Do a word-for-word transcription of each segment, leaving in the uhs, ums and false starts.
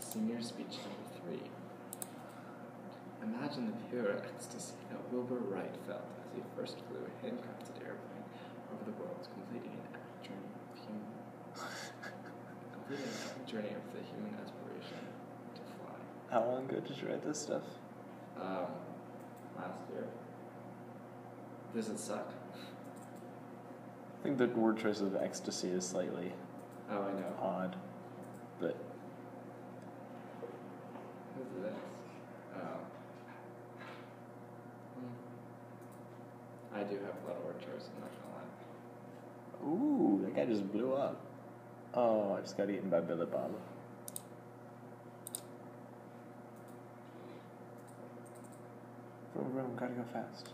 Senior speech number three. Imagine the pure ecstasy that Wilbur Wright felt as he first flew a handcrafted airplane over the world, completing an epic journey of human, completing an epic journey of the human aspiration to fly. How long ago did you write this stuff? Um, last year. Does it suck? I think the word choice of ecstasy is slightly Oh, I know. odd, but Who's this? Oh. Hmm. I do have a lot of word choice, I'm not gonna lie. ooh, that guy just blew up. Oh, I just got eaten by Billy Bob. Vroom, vroom, gotta go fast.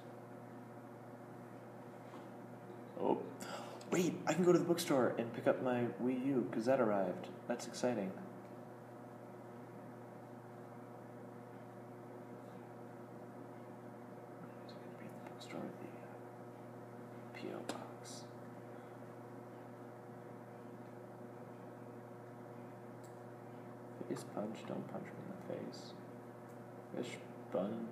Oh, wait, I can go to the bookstore and pick up my Wii U, because that arrived. That's exciting. It's going to be the bookstore, the uh, P O box. Face punch, don't punch me in the face. Fish bump.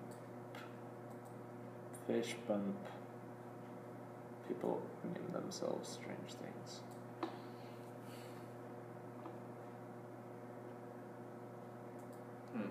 Fish bump. People name themselves strange things. Hmm.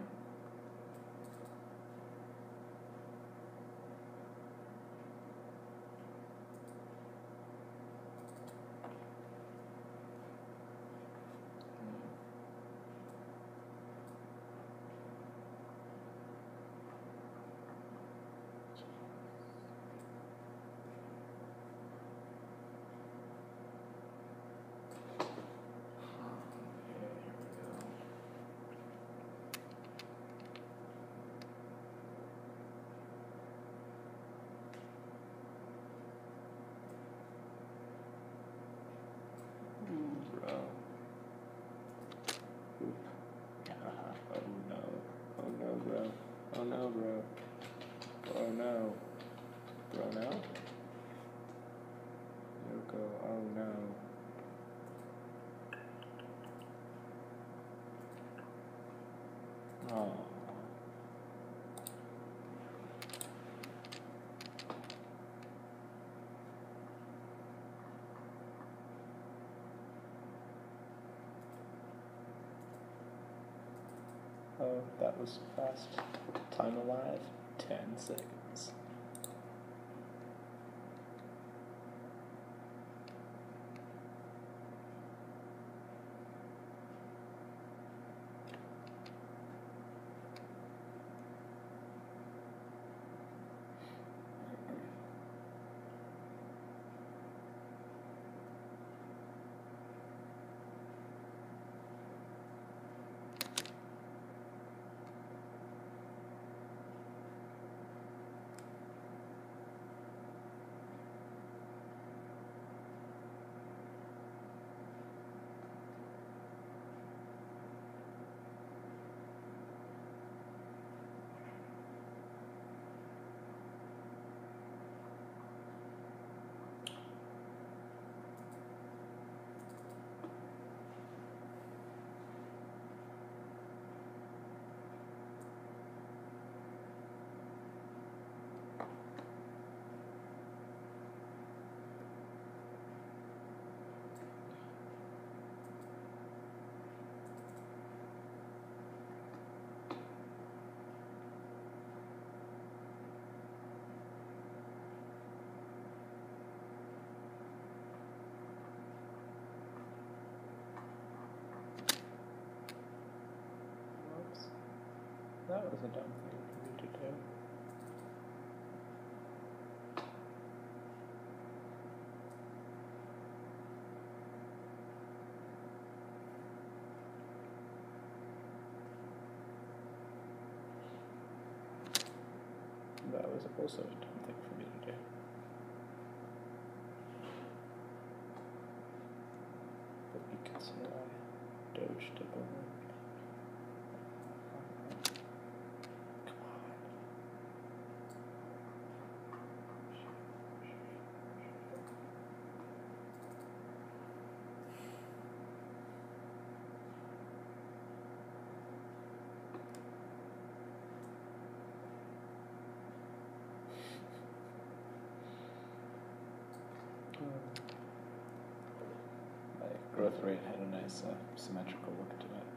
Bro. Oop. Ah, oh no. Oh no, bro. Oh no, bro. Oh no. Bro, no? Yoko, oh no. Oh. Oh, that was fast. Time alive, ten seconds. Whoops. That was a dumb thing for me to do. That was also a dumb thing for me to do. But you can see I dodged a bullet. Come on. growth rate had a nice uh, symmetrical look to it.